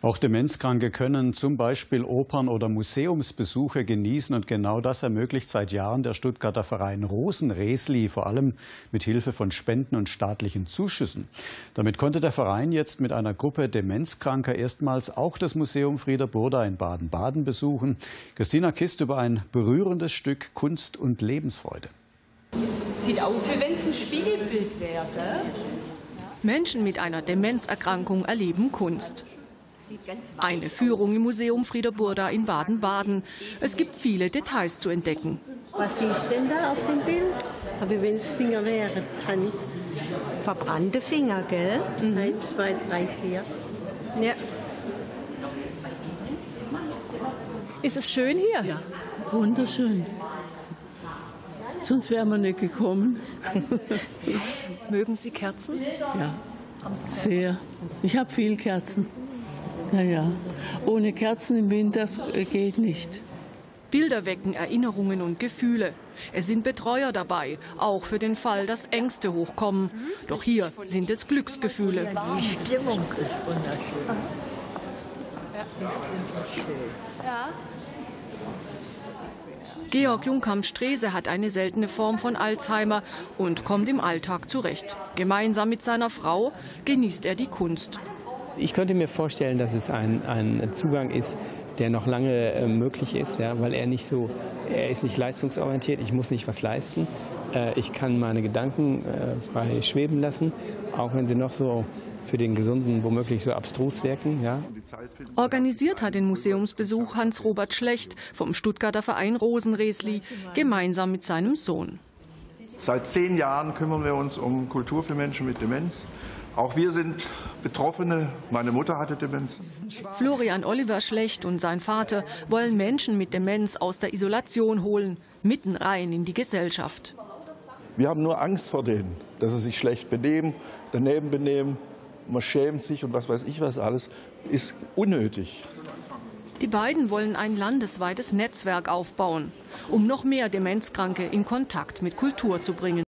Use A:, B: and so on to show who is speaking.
A: Auch Demenzkranke können zum Beispiel Opern- oder Museumsbesuche genießen. Und genau das ermöglicht seit Jahren der Stuttgarter Verein Rosenresli, vor allem mit Hilfe von Spenden und staatlichen Zuschüssen. Damit konnte der Verein jetzt mit einer Gruppe Demenzkranker erstmals auch das Museum Frieder Burda in Baden-Baden besuchen. Christina Kist über ein berührendes Stück Kunst und Lebensfreude.
B: Sieht aus, wie wenn es ein Spiegelbild wäre.
C: Menschen mit einer Demenzerkrankung erleben Kunst. Eine Führung im Museum Frieder Burda in Baden-Baden. Es gibt viele Details zu entdecken.
D: Was siehst du denn da auf dem Bild? Aber wenn es Finger wären, Hand. Verbrannte Finger, gell? 1, 2, 3, 4. Ja.
C: Ist es schön hier?
E: Ja, wunderschön. Sonst wären wir nicht gekommen.
C: Mögen Sie Kerzen?
E: Ja, sehr. Ich habe viel Kerzen. Ja. Ohne Kerzen im Winter geht nicht.
C: Bilder wecken Erinnerungen und Gefühle. Es sind Betreuer dabei, auch für den Fall, dass Ängste hochkommen. Doch hier sind es Glücksgefühle.
D: Die Stimmung ist wunderschön.
C: Ja. Georg Junkam-Strese hat eine seltene Form von Alzheimer und kommt im Alltag zurecht. Gemeinsam mit seiner Frau genießt er die Kunst.
F: Ich könnte mir vorstellen, dass es ein Zugang ist, der noch lange möglich ist, ja, weil er ist nicht leistungsorientiert, ich muss nicht was leisten. Ich kann meine Gedanken frei schweben lassen, auch wenn sie noch so für den Gesunden womöglich so abstrus wirken. Ja.
C: Organisiert hat den Museumsbesuch Hans-Robert Schlecht vom Stuttgarter Verein Rosenresli gemeinsam mit seinem Sohn.
G: Seit 10 Jahren kümmern wir uns um Kultur für Menschen mit Demenz. Auch wir sind Betroffene. Meine Mutter hatte Demenz.
C: Florian Oliver Schlecht und sein Vater wollen Menschen mit Demenz aus der Isolation holen, mitten rein in die Gesellschaft.
G: Wir haben nur Angst vor denen, dass sie sich schlecht benehmen, daneben benehmen. Man schämt sich und was weiß ich was alles, ist unnötig.
C: Die beiden wollen ein landesweites Netzwerk aufbauen, um noch mehr Demenzkranke in Kontakt mit Kultur zu bringen.